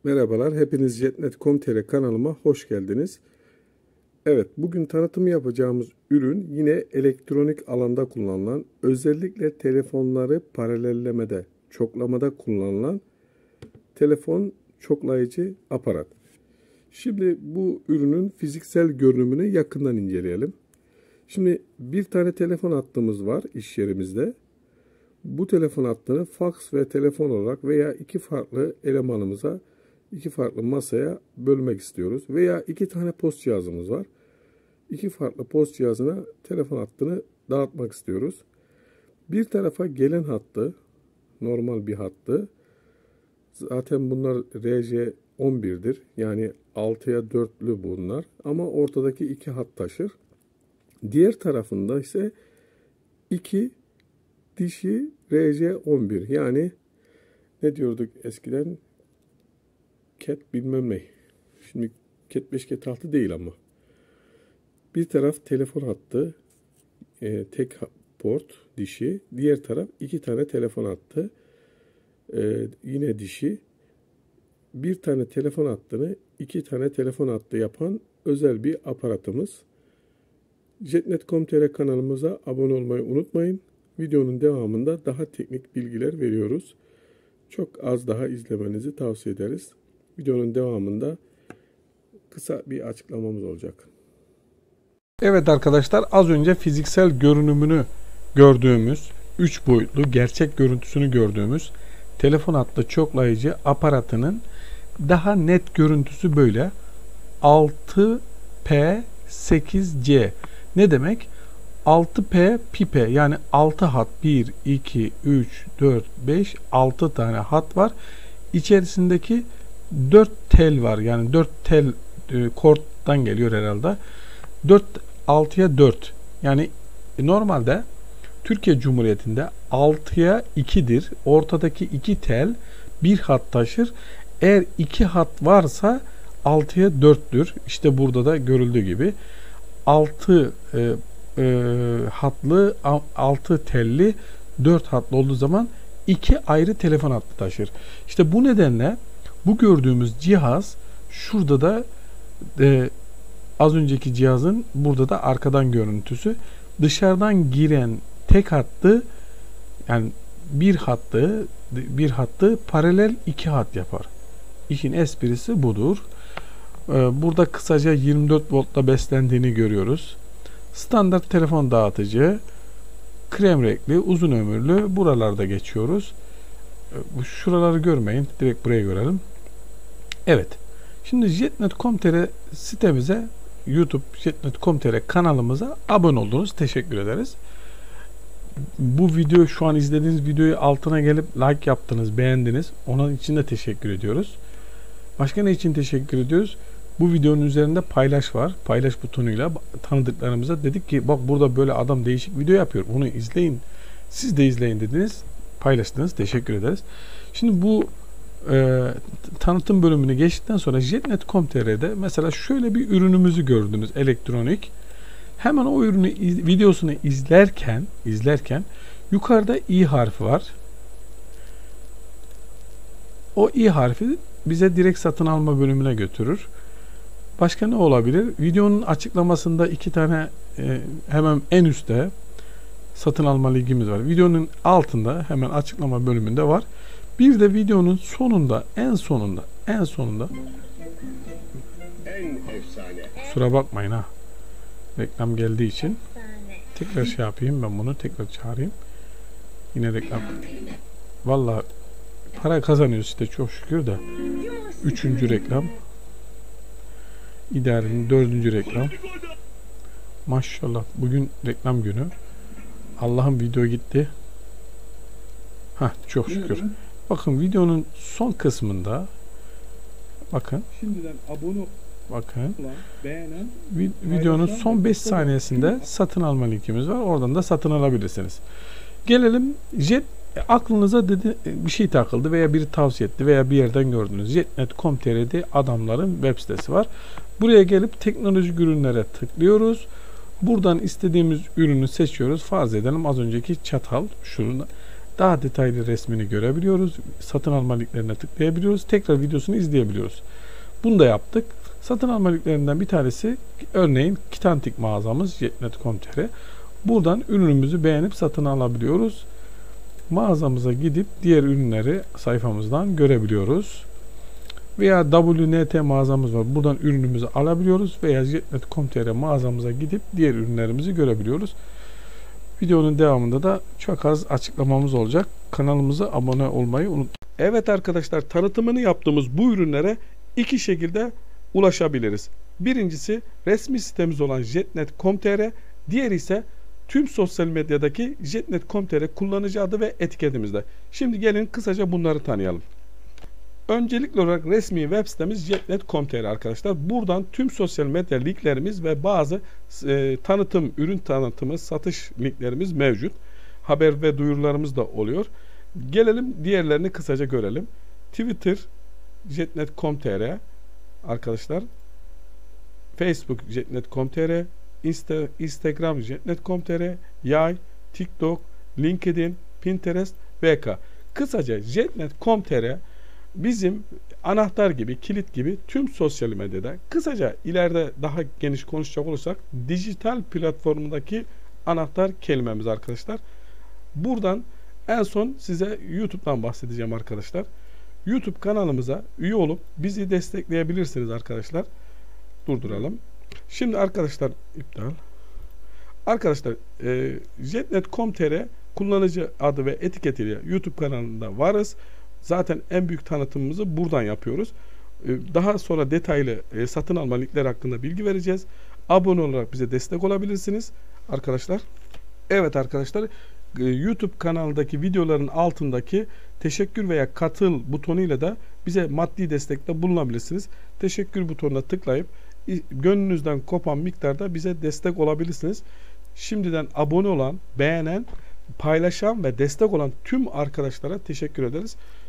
Merhabalar, hepiniz Jetnet.com.tr kanalıma hoş geldiniz. Evet, bugün tanıtımı yapacağımız ürün yine elektronik alanda kullanılan, özellikle telefonları paralellemede, çoklamada kullanılan telefon çoklayıcı aparat. Şimdi bu ürünün fiziksel görünümünü yakından inceleyelim. Şimdi bir tane telefon hattımız var iş yerimizde. Bu telefon hattını faks ve telefon olarak veya iki farklı elemanımıza, iki farklı masaya bölmek istiyoruz. Veya iki tane post cihazımız var. İki farklı post cihazına telefon hattını dağıtmak istiyoruz. Bir tarafa gelen hattı, normal bir hattı. Zaten bunlar RJ11'dir. Yani 6'ya 4'lü bunlar. Ama ortadaki iki hat taşır. Diğer tarafında ise iki dişi RJ11. Yani ne diyorduk eskiden? Cat bilmem ne. Şimdi Cat 5 Cat 6 değil ama. Bir taraf telefon hattı. Tek port dişi. Diğer taraf iki tane telefon hattı. Yine dişi. Bir tane telefon hattını iki tane telefon hattı yapan özel bir aparatımız. Jetnet.com.tr kanalımıza abone olmayı unutmayın. Videonun devamında daha teknik bilgiler veriyoruz. Çok az daha izlemenizi tavsiye ederiz. Videonun devamında kısa bir açıklamamız olacak. Evet arkadaşlar, az önce fiziksel görünümünü gördüğümüz, 3 boyutlu gerçek görüntüsünü gördüğümüz telefon hattı çoklayıcı aparatının daha net görüntüsü böyle 6P8C. Ne demek? 6P pipe, yani 6 hat, 1 2 3 4 5 6 tane hat var. İçerisindeki 4 tel var. Yani 4 tel korttan geliyor herhalde. 6'ya 4. Yani normalde Türkiye Cumhuriyeti'nde 6'ya 2'dir. Ortadaki 2 tel bir hat taşır. Eğer 2 hat varsa 6'ya 4'tür. İşte burada da görüldüğü gibi 6 hatlı, 6 telli, 4 hatlı olduğu zaman 2 ayrı telefon hattı taşır. İşte bu nedenle bu gördüğümüz cihaz şurada da az önceki cihazın burada da arkadan görüntüsü. Dışarıdan giren tek hattı, yani bir hattı paralel iki hat yapar. İşin esprisi budur. Burada kısaca 24 voltla beslendiğini görüyoruz. Standart telefon dağıtıcı, krem renkli, uzun ömürlü, buralarda geçiyoruz. Şuraları görmeyin, direkt buraya görelim. Evet. Şimdi Jetnet.com.tr sitemize, YouTube Jetnet.com.tr kanalımıza abone oldunuz. Teşekkür ederiz. Bu video, şu an izlediğiniz videoyu altına gelip like yaptınız, beğendiniz. Onun için de teşekkür ediyoruz. Başka ne için teşekkür ediyoruz? Bu videonun üzerinde paylaş var. Paylaş butonuyla tanıdıklarımıza dedik ki bak burada böyle adam değişik video yapıyor. Bunu izleyin. Siz de izleyin dediniz. Paylaştınız. Teşekkür ederiz. Şimdi bu tanıtım bölümünü geçtikten sonra Jetnet.com.tr'de mesela şöyle bir ürünümüzü gördünüz, elektronik. Hemen o ürünü videosunu izlerken yukarıda i harfi var. O i harfi bize direkt satın alma bölümüne götürür. Başka ne olabilir? Videonun açıklamasında iki tane hemen en üstte satın alma linkimiz var. Videonun altında hemen açıklama bölümünde var. Bir de videonun sonunda, en sonunda kusura bakmayın ha. Reklam geldiği için tekrar şey yapayım, ben bunu tekrar çağırayım. Yine reklam. Vallahi para kazanıyoruz işte çok şükür de. 3. reklam. İdarenin 4. reklam. Maşallah bugün reklam günü. Allah'ım video gitti. Çok şükür. Bakın videonun son kısmında bakın. Şimdiden abone bakın. beğenen, videonun son 5 saniyesinde satın alma linkimiz var. Oradan da satın alabilirsiniz. Gelelim aklınıza bir şey takıldı veya biri tavsiye etti veya bir yerden gördünüz. Jetnet.com.tr'de adamların web sitesi var. Buraya gelip teknolojik ürünlere tıklıyoruz. Buradan istediğimiz ürünü seçiyoruz. Farz edelim az önceki çatal. Şurada daha detaylı resmini görebiliyoruz. Satın alma linklerine tıklayabiliyoruz. Tekrar videosunu izleyebiliyoruz. Bunu da yaptık. Satın alma linklerinden bir tanesi örneğin Kitantik mağazamız Jet.net.com.tr. Buradan ürünümüzü beğenip satın alabiliyoruz. Mağazamıza gidip diğer ürünleri sayfamızdan görebiliyoruz. Veya WNT mağazamız var. Buradan ürünümüzü alabiliyoruz veya Jet.net.com.tr mağazamıza gidip diğer ürünlerimizi görebiliyoruz. Videonun devamında da çok az açıklamamız olacak. Kanalımıza abone olmayı unutmayın. Evet arkadaşlar, tanıtımını yaptığımız bu ürünlere iki şekilde ulaşabiliriz. Birincisi resmi sitemiz olan Jet.net.com.tr, diğeri ise tüm sosyal medyadaki Jet.net.com.tr kullanıcı adı ve etiketimizde. Şimdi gelin kısaca bunları tanıyalım. Öncelikli olarak resmi web sitemiz Jet.net.com.tr arkadaşlar. Buradan tüm sosyal medya linklerimiz ve bazı tanıtım, ürün tanıtımı, satış linklerimiz mevcut. Haber ve duyurularımız da oluyor. Gelelim diğerlerini kısaca görelim. Twitter Jet.net.com.tr arkadaşlar. Facebook Jet.net.com.tr, Instagram Jet.net.com.tr, Yay, TikTok, LinkedIn, Pinterest, VK. Kısaca Jet.net.com.tr bizim anahtar gibi, kilit gibi tüm sosyal medyada, kısaca ileride daha geniş konuşacak olursak dijital platformundaki anahtar kelimemiz arkadaşlar. Buradan en son size YouTube'dan bahsedeceğim arkadaşlar. YouTube kanalımıza üye olup bizi destekleyebilirsiniz arkadaşlar. Durduralım. Şimdi arkadaşlar iptal. Arkadaşlar Jet.net.com.tr kullanıcı adı ve etiketiyle YouTube kanalında varız. Zaten en büyük tanıtımımızı buradan yapıyoruz. Daha sonra detaylı satın alma linkleri hakkında bilgi vereceğiz. Abone olarak bize destek olabilirsiniz arkadaşlar. Evet arkadaşlar, YouTube kanalındaki videoların altındaki teşekkür veya katıl butonuyla da bize maddi destekte bulunabilirsiniz. Teşekkür butonuna tıklayıp gönlünüzden kopan miktarda bize destek olabilirsiniz. Şimdiden abone olan, beğenen, paylaşan ve destek olan tüm arkadaşlara teşekkür ederiz.